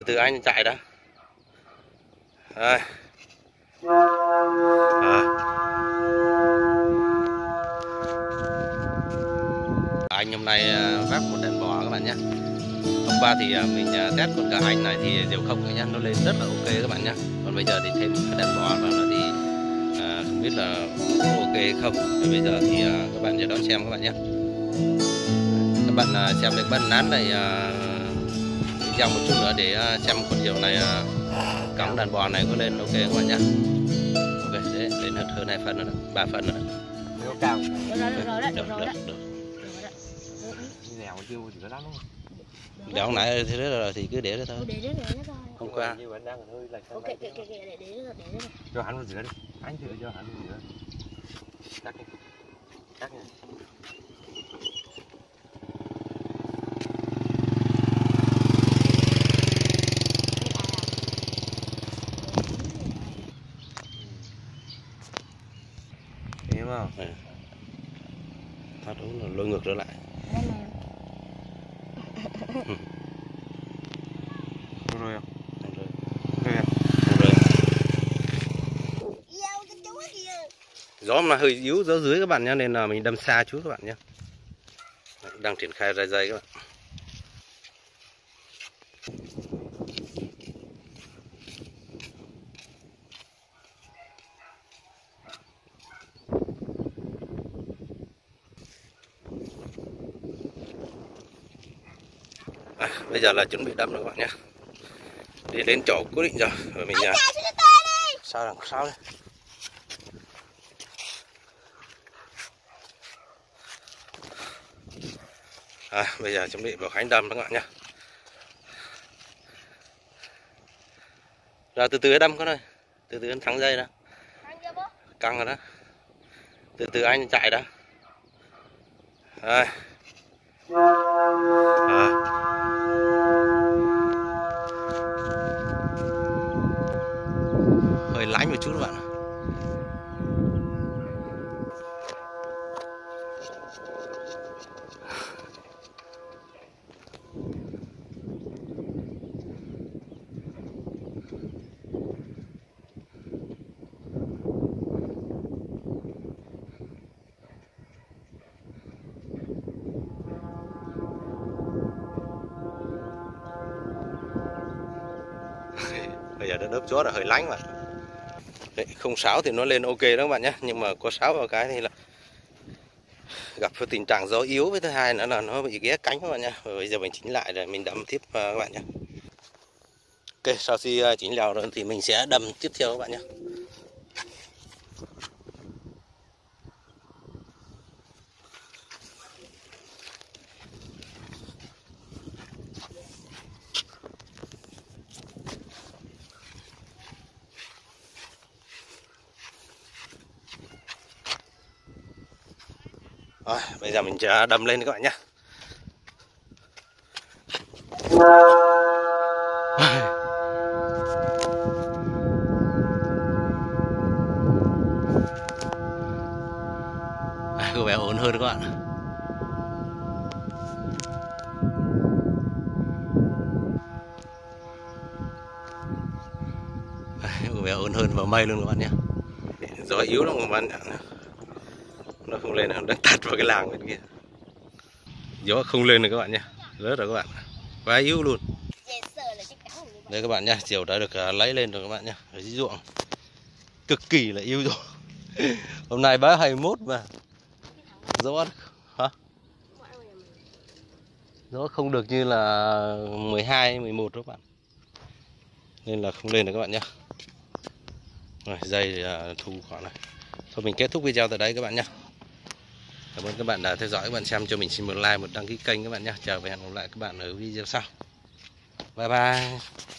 từ anh chạy đó. Đây. Anh hôm nay vác một đàn bò các bạn nhé. Hôm qua thì mình test con gà anh này thì đều không các nhá, nó lên rất là ok các bạn nhé. Còn bây giờ thì thêm cái đàn bò vào nữa thì không biết là ok không. Và bây giờ thì các bạn đón xem các bạn nhé. Các bạn xem được bắn nán này video một chút nữa để xem con diều này cõng đàn bò này có lên ok các bạn nhé. Ok, đấy, lên hơn 2 phần nữa, 3 phần nữa. Nếu cao. Được. Đéo nãy thế đó rồi thì cứ để đó thôi. Không qua. Cho hắn vào giữa đi. Anh thử cho hắn vào giữa. Cắt đi. Cắt đi. Thấy không? Thoát đúng là lôi ngược trở lại. Rồi không? Gió mà hơi yếu, gió dưới các bạn nhé, nên là mình đâm xa chút các bạn nhé. Đang triển khai ra dây các bạn. Bây giờ là chuẩn bị đâm rồi các bạn nhé. Đi đến chỗ cố định rồi, rồi mình sao đằng sau đây. Bây giờ chuẩn bị vào Khánh đâm các bạn nhé. Rồi từ từ đâm con ơi, từ từ anh thắng dây đó, căng rồi đó, từ từ anh chạy đó. Rồi. Hơi lánh một chút các bạn. Bây giờ nó đớp gió là hơi lánh mà. Đấy, không sáo thì nó lên ok đó các bạn nhé, nhưng mà có sáo vào cái thì là gặp cái tình trạng gió yếu, với thứ hai nữa là nó bị ghé cánh các bạn nhé. Bây giờ mình chỉnh lại rồi mình đâm tiếp các bạn nhé. Ok, sau khi chỉnh lèo rồi thì mình sẽ đâm tiếp theo các bạn nhé. Rồi, bây giờ mình sẽ đâm lên các bạn nhé. Có vẻ ổn hơn các bạn. Có vẻ ổn hơn vào mây luôn các bạn nhé. Gió yếu lắm các bạn. Nó không lên, nó đang tạt vào cái làng bên kia. Gió không lên rồi các bạn nhé, rớt rồi các bạn, quá yếu luôn. Đây các bạn nhé, diều đã được lấy lên rồi các bạn nhé, ở dưới ruộng cực kỳ là yếu rồi. Hôm nay bá 21 mà gió hả? Gió không được như là 12, 11 các bạn, nên là không lên được các bạn nhé. Rồi dây thì thu khoảng này. Thôi mình kết thúc video tại đây các bạn nhé. Cảm ơn các bạn đã theo dõi, các bạn xem cho mình xin một like, một đăng ký kênh các bạn nhé. Chào và hẹn gặp lại các bạn ở video sau. Bye bye.